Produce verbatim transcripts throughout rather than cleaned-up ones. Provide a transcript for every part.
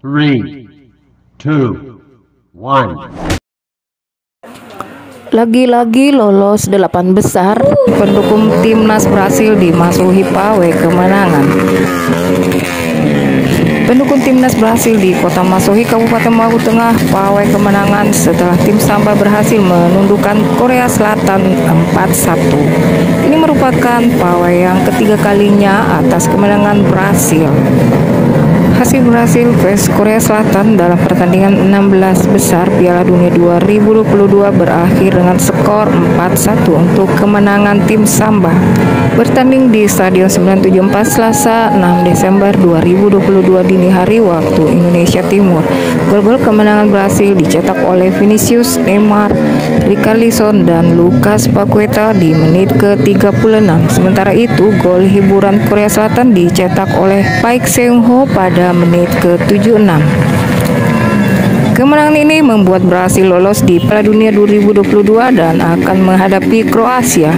three, two, one. Lagi-lagi lolos delapan besar, pendukung timnas Brasil dimasuhi pawai kemenangan. Pendukung timnas Brasil di Kota Masuhi, Kabupaten Maluku Tengah, pawai kemenangan setelah tim Samba berhasil menundukkan Korea Selatan empat satu. Ini merupakan pawai yang ketiga kalinya atas kemenangan Brasil. Hasil Brasil vs Korea Selatan dalam pertandingan enam belas besar Piala Dunia dua ribu dua puluh dua berakhir dengan skor empat satu untuk kemenangan tim Samba. Bertanding di Stadion sembilan tujuh empat Selasa enam Desember dua ribu dua puluh dua dini hari waktu Indonesia Timur. Gol-gol kemenangan Brasil dicetak oleh Vinicius, Neymar, Richarlison, dan Lucas Paqueta di menit ke tiga puluh enam. Sementara itu, gol hiburan Korea Selatan dicetak oleh Park Seung-ho pada menit ke tujuh puluh enam. Kemenangan ini membuat Brasil lolos di Piala Dunia dua ribu dua puluh dua dan akan menghadapi Kroasia.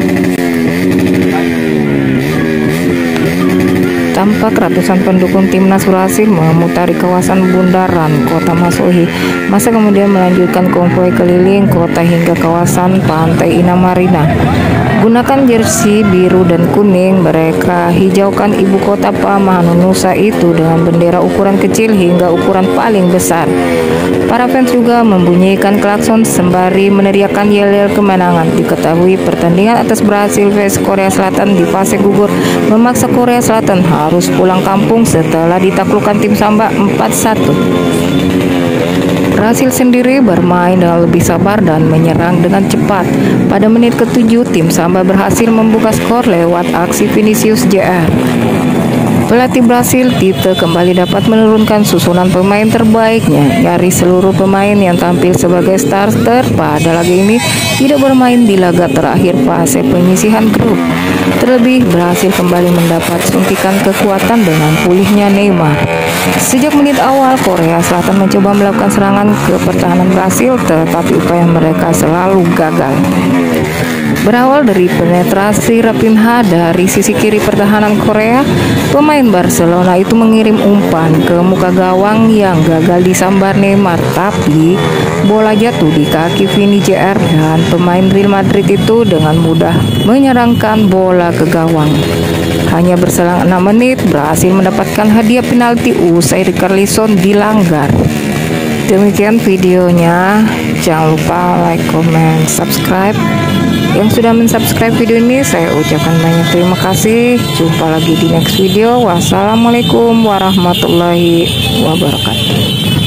Tampak ratusan pendukung timnas Brasil memutari kawasan bundaran Kota Masuhi. Masa kemudian melanjutkan konvoi keliling kota hingga kawasan Pantai Indah Marina. Gunakan jersey biru dan kuning, mereka hijaukan ibu kota Pamahanu Nusa itu dengan bendera ukuran kecil hingga ukuran paling besar. Para fans juga membunyikan klakson sembari meneriakkan yel-yel kemenangan. Diketahui pertandingan atas Brasil vs Korea Selatan di fase gugur memaksa Korea Selatan harus pulang kampung setelah ditaklukkan tim Samba empat satu. Brasil sendiri bermain dengan lebih sabar dan menyerang dengan cepat. Pada menit ketujuh, tim Samba berhasil membuka skor lewat aksi Vinicius Junior Pelatih Brasil, Tite, kembali dapat menurunkan susunan pemain terbaiknya. Nyaris seluruh pemain yang tampil sebagai starter pada laga ini tidak bermain di laga terakhir fase penyisihan grup. Terlebih, Brasil kembali mendapat suntikan kekuatan dengan pulihnya Neymar. Sejak menit awal, Korea Selatan mencoba melakukan serangan ke pertahanan Brasil, tetapi upaya mereka selalu gagal. Berawal dari penetrasi Raphinha dari sisi kiri pertahanan Korea, pemain Barcelona itu mengirim umpan ke muka gawang yang gagal disambar Neymar, tapi bola jatuh di kaki Vini Junior dan pemain Real Madrid itu dengan mudah menyerangkan bola ke gawang. Hanya berselang enam menit, Brasil mendapatkan hadiah penalti usai Richarlison dilanggar. Demikian videonya, jangan lupa like, comment, subscribe. Yang sudah mensubscribe video ini saya ucapkan banyak terima kasih. Jumpa lagi di next video. Wassalamualaikum warahmatullahi wabarakatuh.